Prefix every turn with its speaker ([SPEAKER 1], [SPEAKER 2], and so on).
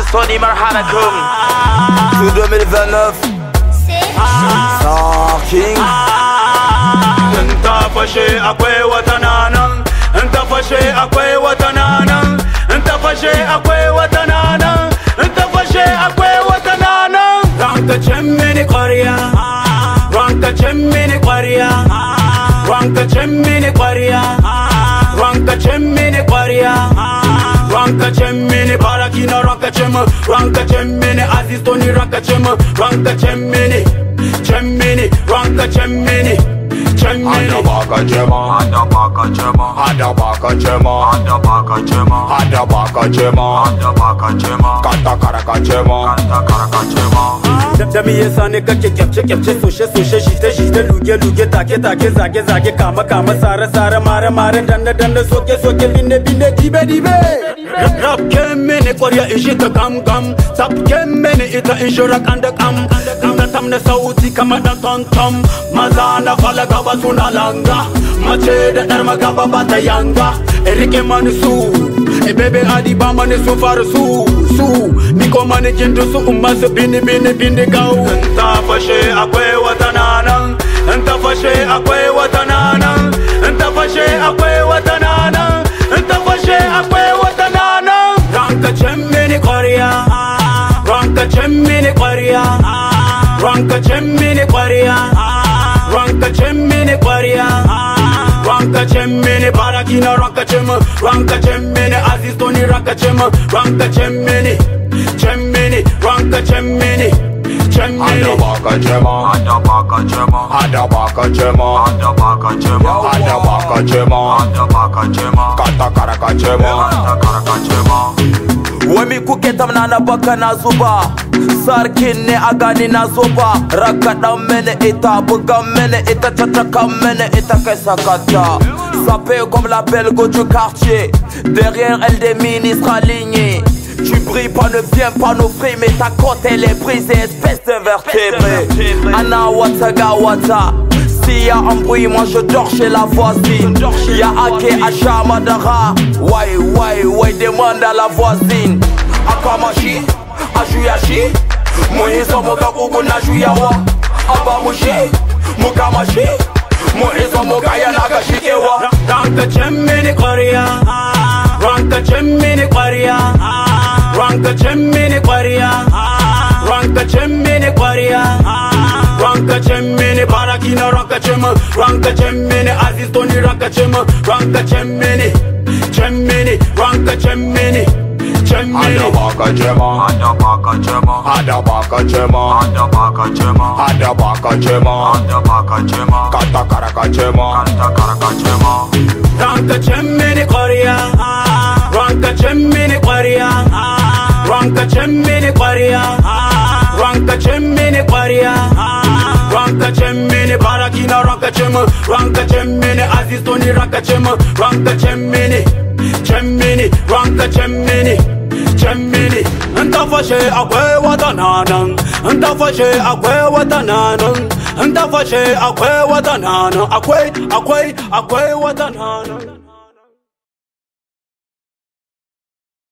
[SPEAKER 1] Aziz Tony marhamakum.
[SPEAKER 2] Tout 2029 Sarking.
[SPEAKER 3] Inta fashe akwai wata nanan, inta fashe akwai wata nanan, inta fashe akwai wata nanan, inta fashe akwai wata nanan. Ranka cemmini ƙwarya, ranka cemmini ƙwarya, ranka cemmini ƙwarya, ranka cemmini ƙwarya, ranka cemmini barakina, ranka cemmini Aziz Tony, ranka cemmini, ranka cemmini. Ada baka cema, ada baka cema, ada baka cema, ada baka cema, ada baka cema, ada baka cema, kata karaka cema, kata karaka cema. Da me yasa ne kake kyafce soshe shite luge take zage kama sare mare danne soke binde dibe. Rap kemmeni ƙwarya ishi ta gam sap kemmeni ita inshora kanda kam tamne sauti kama dan tom maza na fala gaba suna langa mace da dar magaba ba ta yanga rike mani su bebe adi ba mani su faru su miko mani jindu su umma su bini gau. Inta fashe akwai wata nanan, inta fashe akwai wata nanan, inta fashe akwai wata nanan, inta fashe akwai wata nanan. Ranka cemmini ƙwarya, ranka cemmini ƙwarya, ranka cemmini ƙwarya, ranka cemmini ƙwarya, ranka cemmini barakina, ranka cemmini Aziz Tony, ranka cemmini, ranka cemmini. Ada baka cema, ada baka cema, ada baka cema, ada baka cema, ada baka cema, ada baka cema, kata karaka cema, kata karaka cema.
[SPEAKER 2] Wami kuke tamna na baka na zuba, sarkin ne a gani na zuba. Rakaɗan mene ita, bugan mene ita, cacakan mene ita kai sakata. Sapé comme la belgo du quartier, derrière elle des ministres alignés. Tu brilles pas, ne viens pas nous frimer, mais ta côte elle est brisée, espèce d'invertébré. Anna Wataga Wata, s'il y a un bruit, moi je dors chez la voisine. Y'a Ake Acha Madara, ouais, demande à la voisine. Akamashi, Ajuyashi, Moïse Mogabugu Najuyawa, Abamushi, Mukamashi, Moïse Mogaya Nagashikewa. Ranka cemmini ƙwarya, ranka cemmini ƙwarya, ranka cemmini ƙwarya, ranka cemmini ƙwarya, ranka cemmini barakina, ranka cemmini Aziz Tony, ranka cemmini, ranka cemmini. Ada baka cema, ada baka cema, ada baka cema, ada baka cema, ada baka cema, ada baka cema, kata karaka cema, kata karaka cema. Ranka cemmini ƙwarya, ranka cemmini ƙwarya, ranka cemmini ƙwarya, ranka cemmini ƙwarya, ranka cemmini barakina, ranka cemmini Aziz Tony, ranka cemmini, ranka cemmini. Inta fashe akwai wata nanan, inta fashe akwai wata nanan, inta fashe akwai wata nanan, akwai wata nanan.